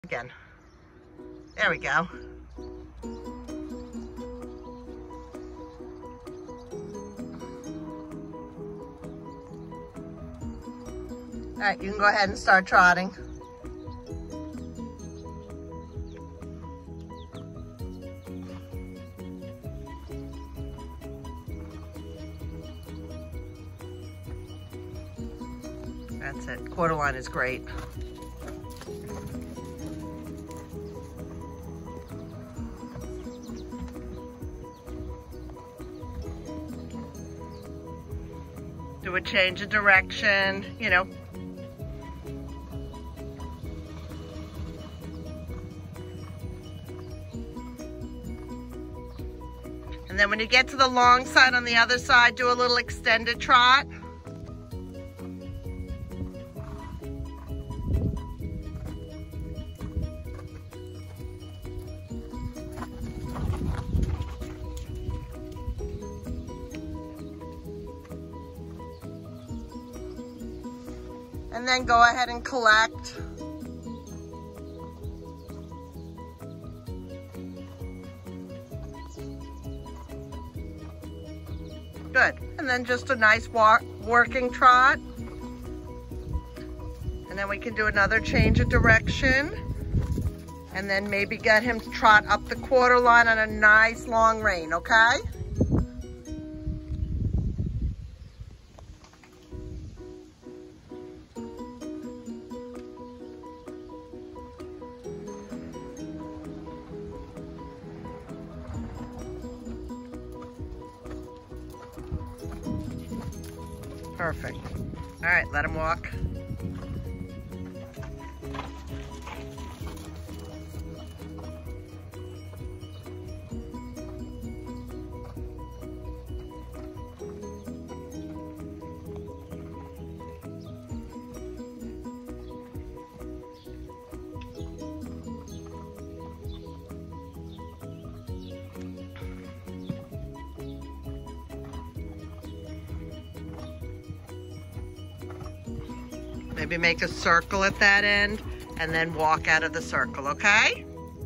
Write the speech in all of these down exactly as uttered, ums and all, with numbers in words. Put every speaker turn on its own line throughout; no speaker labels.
Again. There we go. All right, you can go ahead and start trotting. That's it. Quarter line is great. Do a change of direction, you know. And then when you get to the long side on the other side, do a little extended trot. And then go ahead and collect. Good. And then just a nice walk, working trot. And then we can do another change of direction. And then maybe get him to trot up the quarter line on a nice long rein, okay? Perfect. All right, let him walk. Maybe make a circle at that end and then walk out of the circle, okay?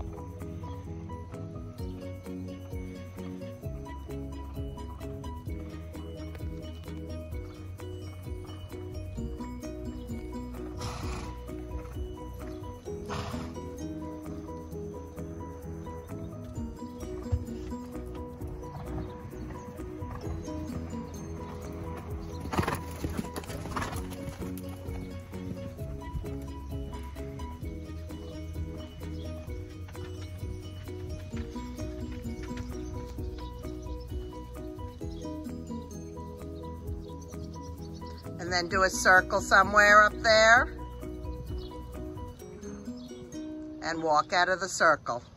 And then do a circle somewhere up there and walk out of the circle.